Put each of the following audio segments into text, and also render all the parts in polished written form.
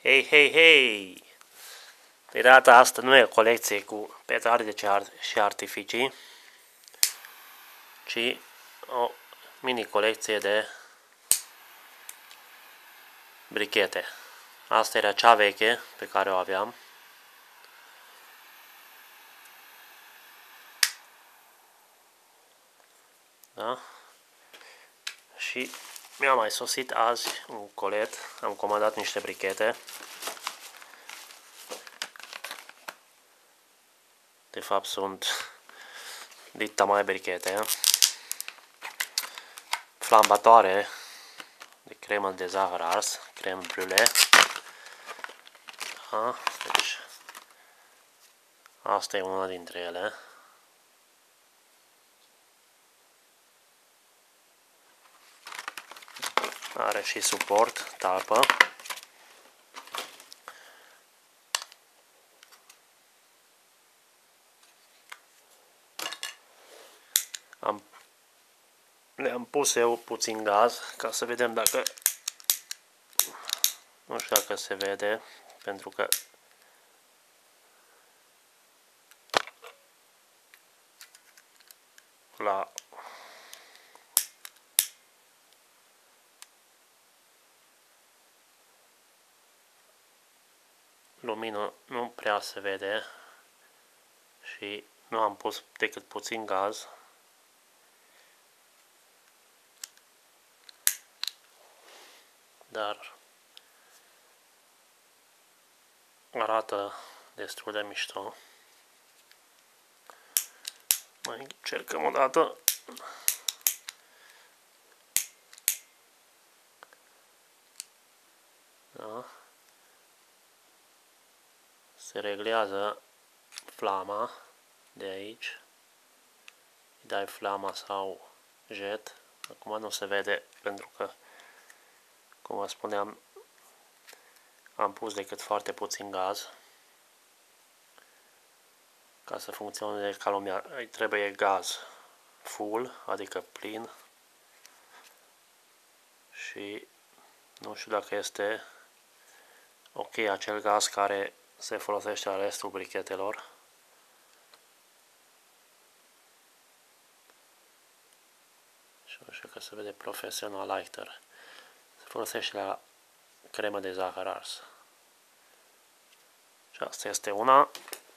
Hei, hei, hei! De data asta nu e o colecție cu petarde și artificii, ci o mini colecție de brichete. Asta era cea veche pe care o aveam. Da? Și mi-a mai sosit azi un colet. Am comandat niște brichete. De fapt sunt dita mai brichete. Flambatoare de cremă de zahăr ars, creme brûlée. Da? Deci asta e una dintre ele. Are și suport, talpă. Le-am pus eu puțin gaz ca să vedem dacă, nu știu dacă se vede, pentru că la lumină nu prea se vede și nu am pus decât puțin gaz. Dar arată destul de mișto. Mai încercăm o dată. Da. Se reglează flama de aici. Îi dai flama sau jet. Acum nu se vede pentru că, cum vă spuneam, am pus decât foarte puțin gaz. Ca să funcționeze ca lumea, îi trebuie gaz full, adică plin. Și nu știu dacă este ok acel gaz care se folosește la restul brichetelor. Și nu știu că se vede profesional lighter. Se folosește la cremă de zahăr ars. Și asta este una.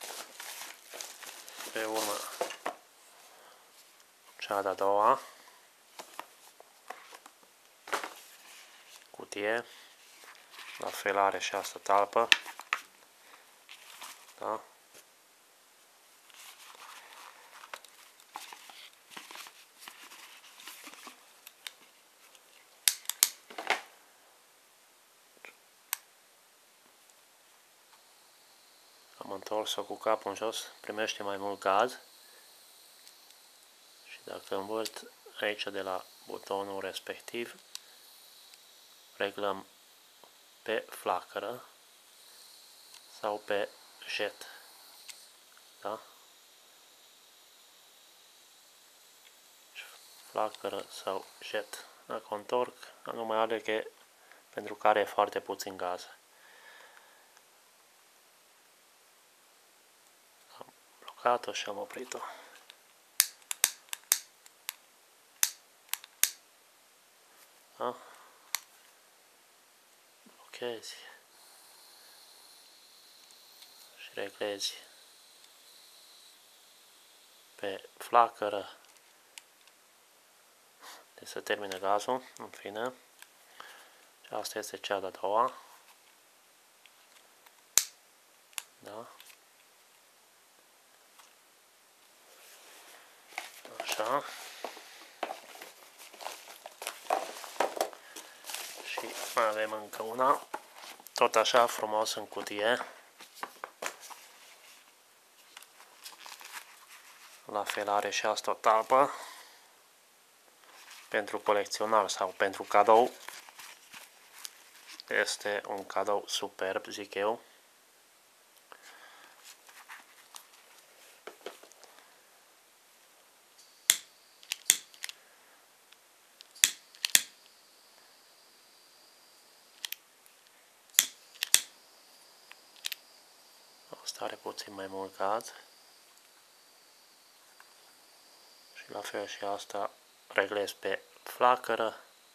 Pe urmă, cea de-a doua cutie. La fel are și asta talpă. Da? Am întors-o cu capul în jos, primește mai mult gaz. Și dacă învârt aici de la butonul respectiv, reglăm pe flacără sau pe jet. Da? Flacără sau jet. Dacă o întorc, nu mai are că pentru că are foarte puțin gaz. Am blocat-o și am oprit-o. Da? Blochezi și reglezi pe flacără de să termine gazul, în fine. Și asta este cea de-a doua. Da? Așa. Și mai avem încă una. Tot așa frumos în cutie. La fel are și asta o talpă. Pentru colecționar sau pentru cadou. Este un cadou superb, zic eu. Asta are puțin mai mult gaz. Și la fel și asta reglez pe flacără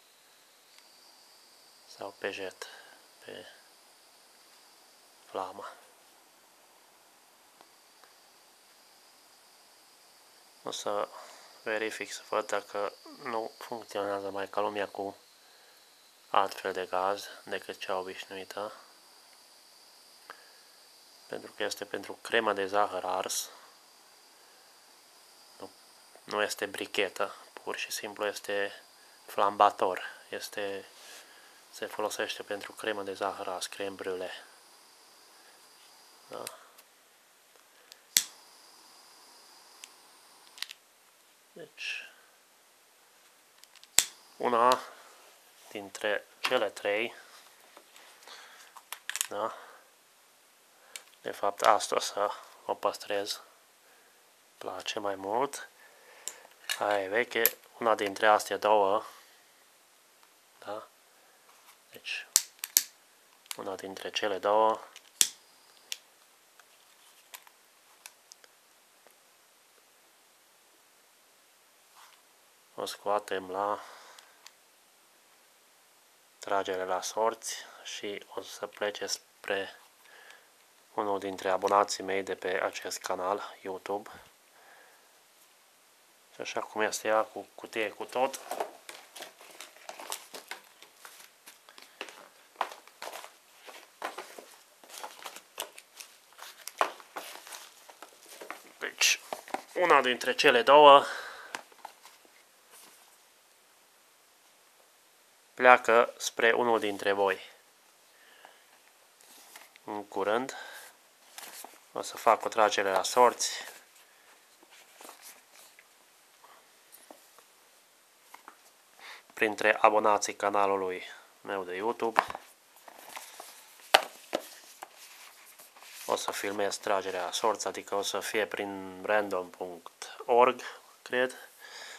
sau pe jet, pe flamă. O să verific să văd dacă nu funcționează mai ca lumea cu altfel de gaz decât cea obișnuită. Pentru că este pentru cremă de zahăr ars. Nu este brichetă, pur și simplu este flambator. Se folosește pentru cremă de zahăr ars, creme brûlée. Da? Deci, una dintre cele trei, da? De fapt, asta o să o păstrez. Place mai mult. Aia e veche. Una dintre astea două, da? Deci, una dintre cele două. O scoatem la tragere la sorți și o să plece spre unul dintre abonații mei de pe acest canal YouTube. Și așa cum este ea, cu cutie cu tot. Deci, una dintre cele două pleacă spre unul dintre voi. În curând o să fac o tragere la sorți. Printre abonații canalului meu de YouTube. O să filmez tragerea la sorți, adică o să fie prin random.org, cred.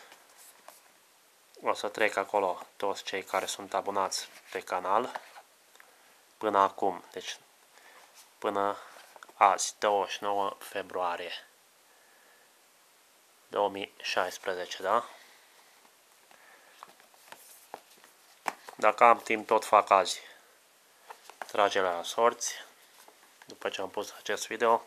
O să trec acolo toți cei care sunt abonați pe canal până acum, deci până azi, 29 februarie 2016, da? Dacă am timp, tot fac azi tragerea la sorți. După ce am pus acest video,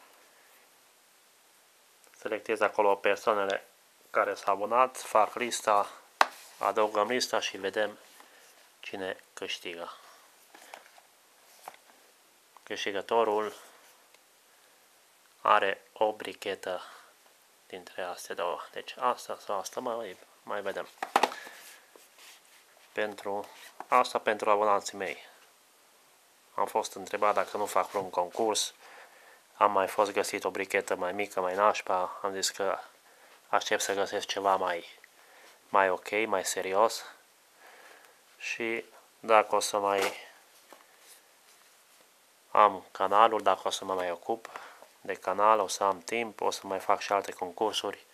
selectez acolo persoanele care s-au abonat, fac lista, adăugăm lista și vedem cine câștigă. Câștigătorul are o brichetă dintre astea două. Deci asta sau asta mai vedem. Pentru abonații mei. Am fost întrebat dacă nu fac vreun concurs. Am mai fost găsit o brichetă mai mică, mai nașpa. Am zis că aștept să găsesc ceva mai ok, mai serios. Și dacă o să mai am canalul, dacă o să mă mai ocup de canal, o să am timp, o să mai fac și alte concursuri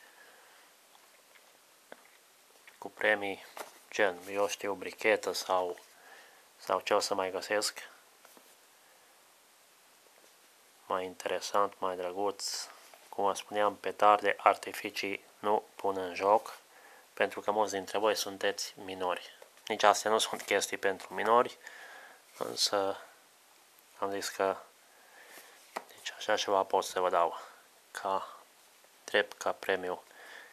cu premii, gen, eu știu, brichetă sau ce o să mai găsesc. Mai interesant, mai drăguț. Cum vă spuneam, petarde, artificii nu pun în joc, pentru că mulți dintre voi sunteți minori. Nici astea nu sunt chestii pentru minori, însă am zis că deci așa ceva pot să vă dau ca premiu.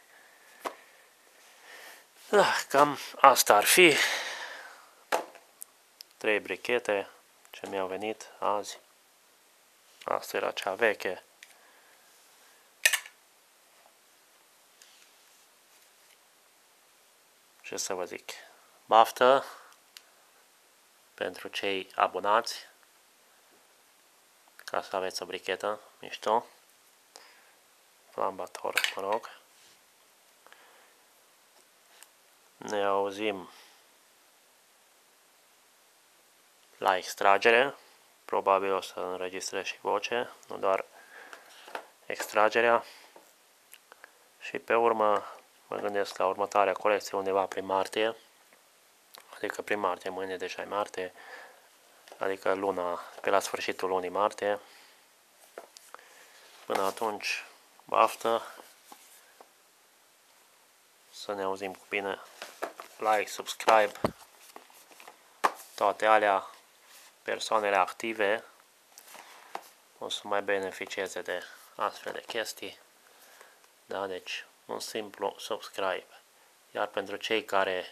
Da, cam asta ar fi. 3 brichete ce mi-au venit azi. Asta era cea veche. Ce să vă zic? Baftă pentru cei abonați, ca să aveți o brichetă mișto. Flambator, mă rog. Ne auzim la extragere. Probabil o să înregistrez și voce, nu doar extragerea. Și pe urmă mă gândesc la următoarea colecție undeva prin martie. Adică prin martie, mâine deja e martie. Adică luna, pe la sfârșitul lunii martie. Până atunci, baftă, să ne auzim cu bine, like, subscribe, toate alea, persoanele active o să mai beneficieze de astfel de chestii, da, deci un simplu subscribe, iar pentru cei care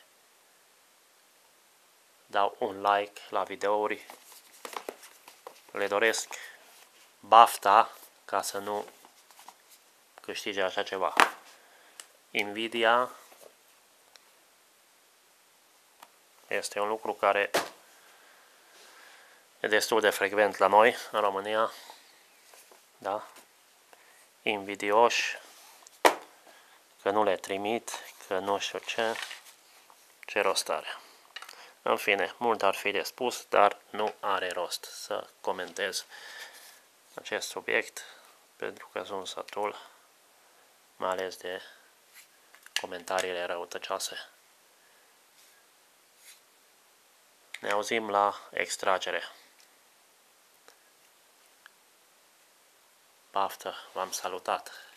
dau un like la videouri, le doresc bafta ca să nu câștige așa ceva. Nvidia este un lucru care e destul de frecvent la noi, în România, da? Invidioși, că nu le trimit, că nu știu ce rost are. În fine, mult ar fi de spus, dar nu are rost să comentez acest subiect, pentru că sunt satul, mai ales de comentariile răutăcioase. Ne auzim la extragere. Baftă, v-am salutat!